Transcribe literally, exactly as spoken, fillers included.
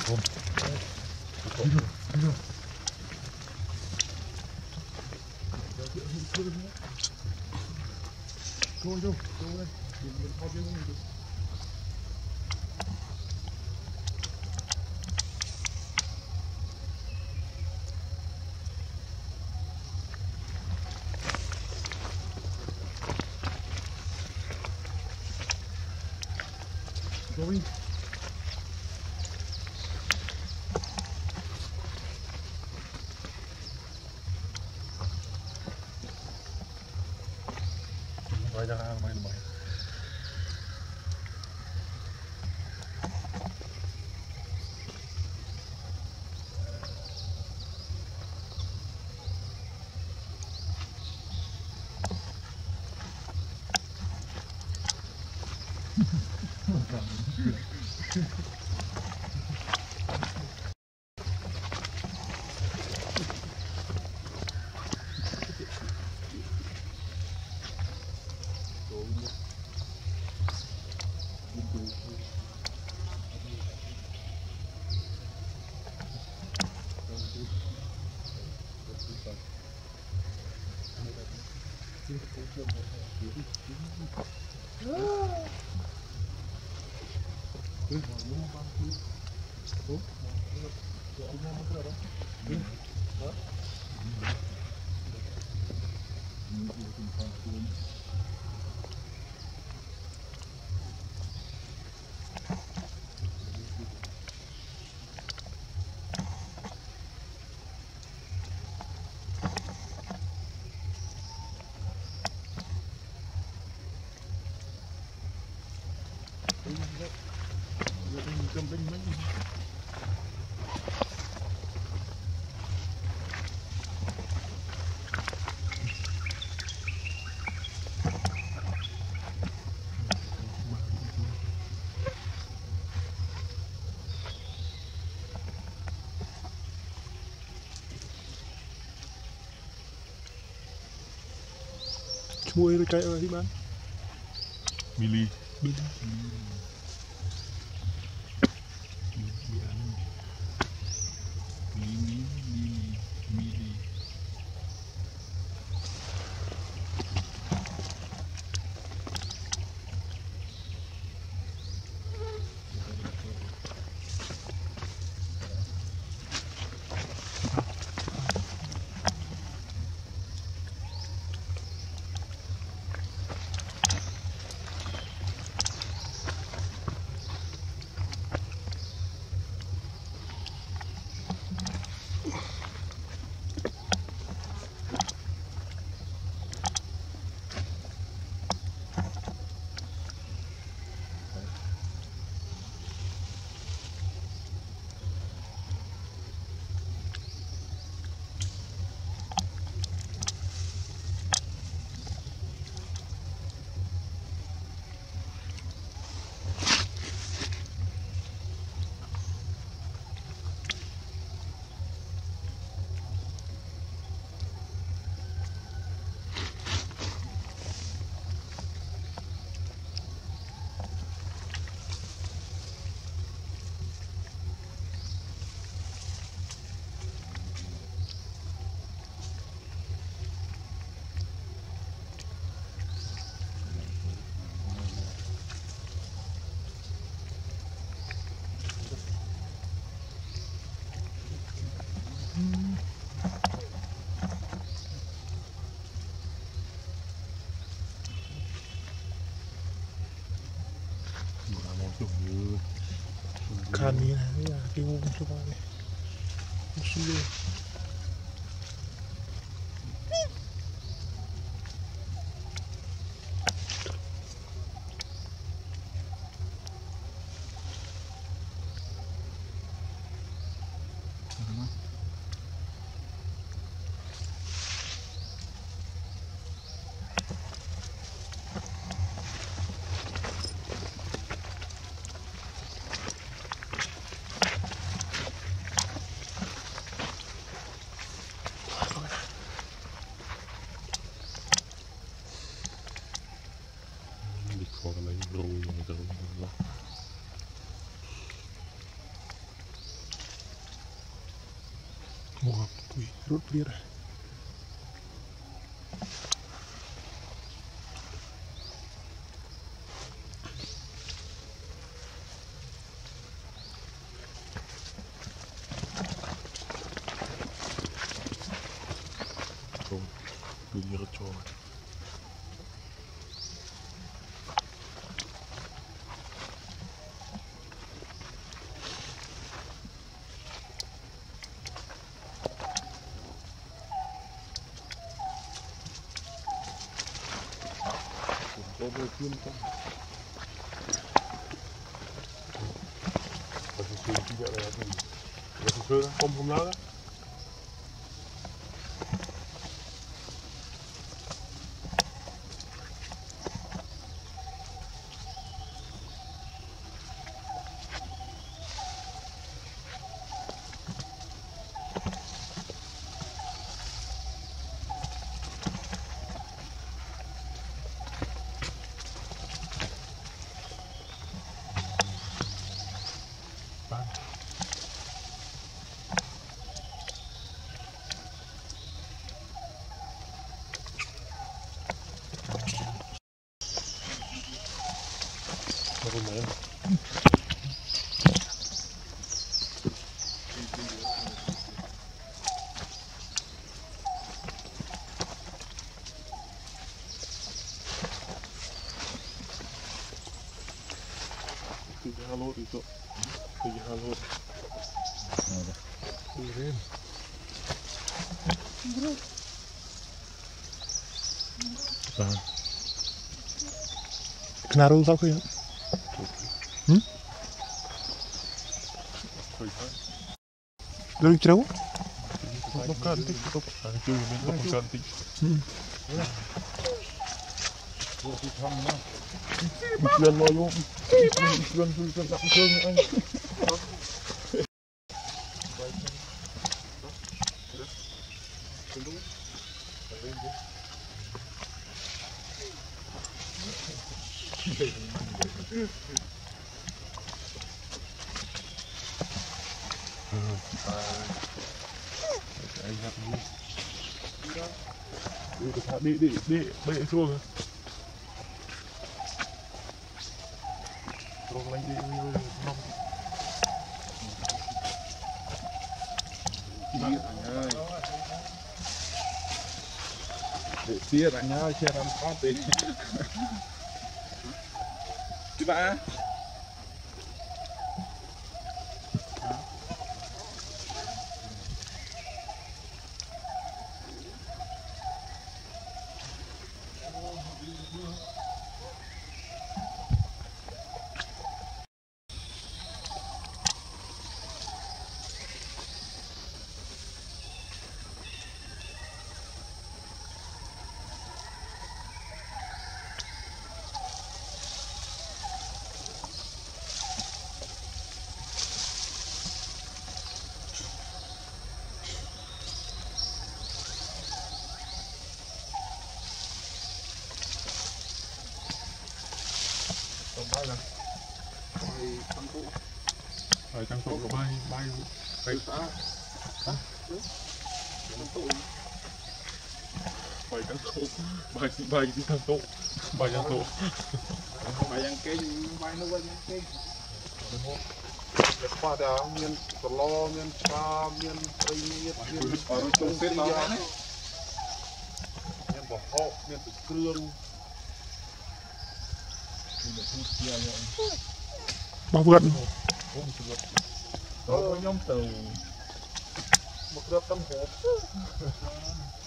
ผมđi được đi được vô vô vô đây mình mình kho vô mình được vô đi Vai jangan main main. Cầm bên mấy chui cái ở đi bán mili mili Kanina ya bingung coba nih musuh មកពុយរត់ព្រាតចូលគឺរត់ចូលចូលទៅជឿនទៅបើជឿនទីយកlại thì giờ thì chưa không không lớn đó Rồi mẹ. Từ halo đi chỗ. Từ halo. Đi lên. Vâng. Knaru sao khơi hả? Hm? Dari cerau? Bukan, bukan. Ada cuy, bukan cantik. Ikan loyo, ikan ikan ikan tak ikan anh. Đi đi đi bệ xuống rồi lên đi nông để chia lại nhau chia làm con tí chị bạn bay là bay tăng tụ bay tăng tụ của bay bay bay xã tăng tụ bay tăng tụ bay bay đi tăng tụ bay tăng tụ bay tăng kinh bay nó vẫn kinh cái pha đá miên sờ lo miên pa miên tây miên miên ở trong cái nào đấy miên bỏ họ miên từ cương bao gần đó nhóm từ một lớp tâm hồn